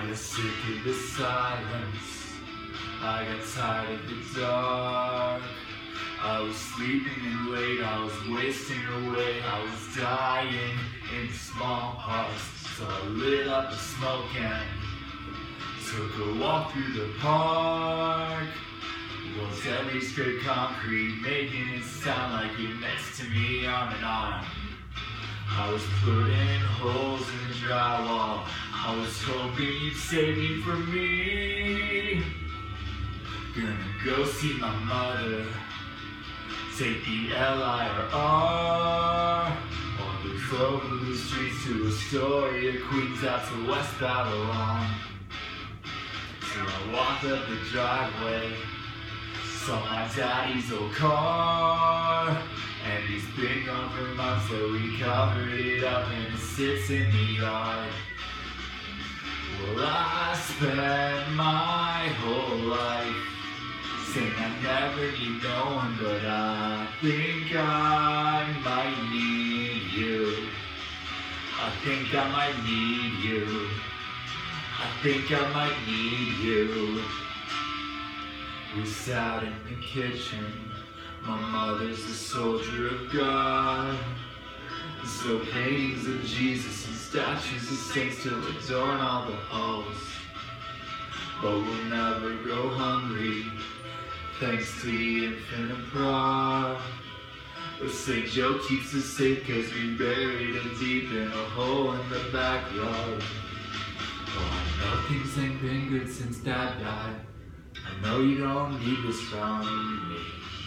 I got sick of the silence, I got tired of the dark. I was sleeping in late, I was wasting away, I was dying in small parts. So I lit up a smoke and took a walk through the park. Was every straight concrete, making it sound like you're next to me arm in arm. I was putting holes in the drywall, I was hoping you'd save me from me. Gonna go see my mother, take the L-I-R-R. On the Cloverleaf streets to Astoria, Queens out to West Babylon. So I walked up the driveway, saw my daddy's old car, and he's been gone for months, so we covered it up and it sits in the yard. Well, I spent my whole life saying I never need no one, but I think I might need you. I think I might need you. I think I might need you. We sat in the kitchen, my mother's a soldier of God. So paintings of Jesus and statues of saints still adorn all the halls. But we'll never go hungry, thanks to the infinite pride. But St. Joe keeps us safe cause we buried him deep in a hole in the backyard. Oh, I know things ain't been good since Dad died. I know you don't need this from me,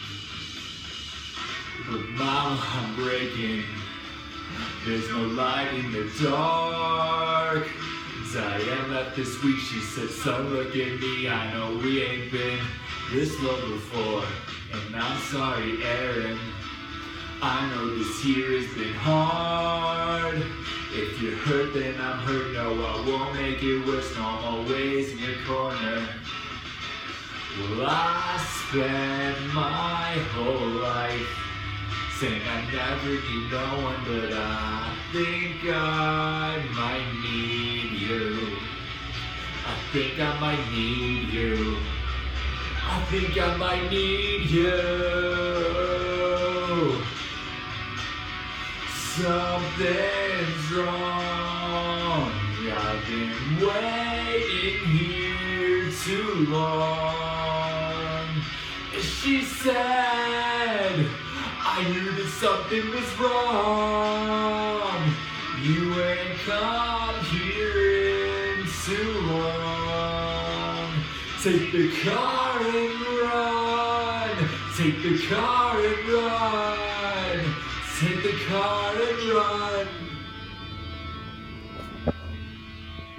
but Mama, I'm breaking. There's no light in the dark. Diane left this week, she said, son, look at me. I know we ain't been this low before, and I'm sorry, Aaron. I know this year has been hard. If you're hurt, then I'm hurt. No, I won't make it worse. No, I'm always in your corner. Well, I spent my whole life saying I never need no one, but I think I might need you. I think I might need you. I think I might need you. Something's wrong. I've been waiting here too long. She said, I knew that something was wrong. You ain't come here in too long. Take the car and run. Take the car and run. Take the car and run.